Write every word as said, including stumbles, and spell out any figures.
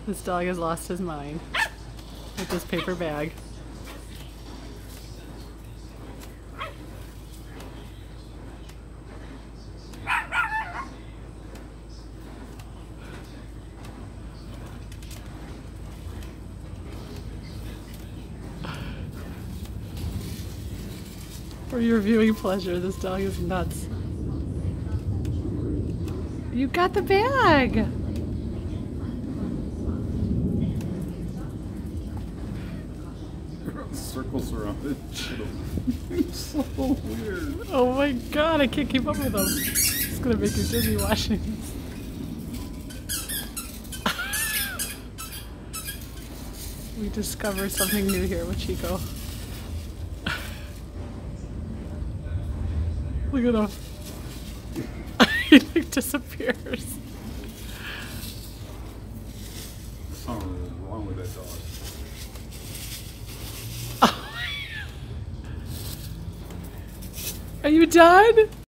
This dog has lost his mind with this paper bag. For your viewing pleasure, this dog is nuts. You got the bag! Circles around it. It's so weird. Oh my god, I can't keep up with them. It's gonna make you dizzy watching this. We discovered something new here with Chico. Look at him. He like disappears. Something wrong with that dog. Are you done?